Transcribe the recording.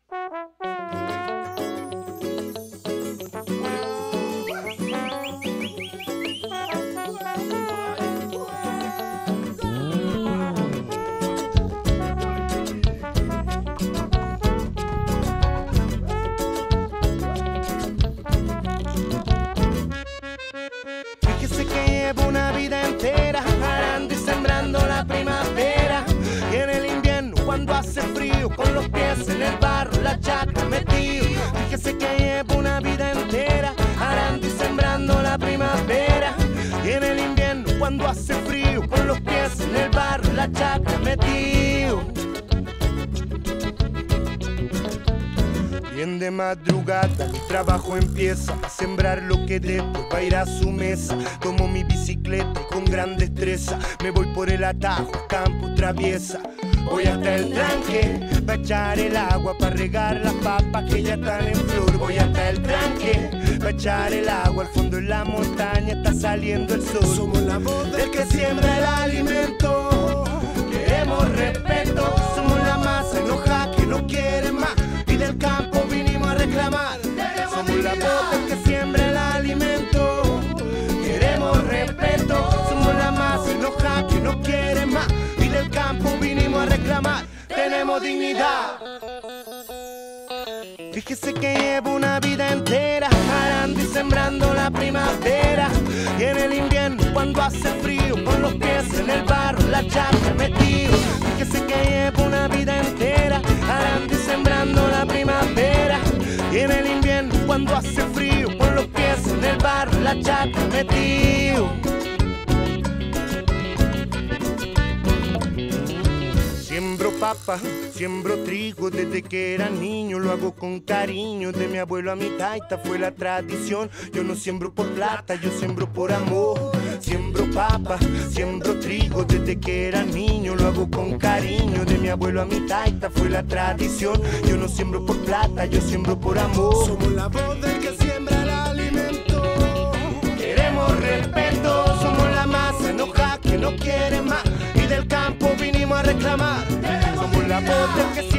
Fíjese que llevo una vida entera arando y sembrando la primavera. Y en el invierno cuando hace frío, con los pies en el barro, la chacra metido. Fíjese que llevo una vida entera arando y sembrando la primavera. Y en el invierno cuando hace frío, con los pies en el barro, la chacra metido. Bien de madrugada, mi trabajo empieza a sembrar lo que después va a ir a su mesa. Tomo mi bicicleta y con gran destreza me voy por el atajo, campo traviesa. Voy hasta el tranque, pa' echar el agua, pa' regar las papas que ya están en flor. Voy hasta el tranque, pa' echar el agua, al fondo en la montaña está saliendo el sol. Somos la voz del que siembra el alimento, queremos respeto. Somos la masa enojada que no quiere más y del campo vinimos a reclamar. Somos la voz del que siembra el alimento, queremos respeto. Somos la masa enojada que no quiere más y del campo vinimos a reclamar. Tenemos dignidad. Fíjese que llevo una vida entera arando y sembrando la primavera. Y en el invierno cuando hace frío, con los pies en el barro, la chacra metido. Fíjese que llevo una vida entera arando y sembrando la primavera. Y en el invierno cuando hace frío, con los pies en el barro, la chacra metido. Siembro papa, siembro trigo desde que era niño, lo hago con cariño, de mi abuelo a mi taita fue la tradición. Yo no siembro por plata, yo siembro por amor. Siembro papa, siembro trigo desde que era niño, lo hago con cariño, de mi abuelo a mi taita fue la tradición. Yo no siembro por plata, yo siembro por amor. Somos la voz del que siembra el alimento, queremos respeto. Somos la masa enojada que no quiere más y del campo vinimos a reclamar. Somos la voz del que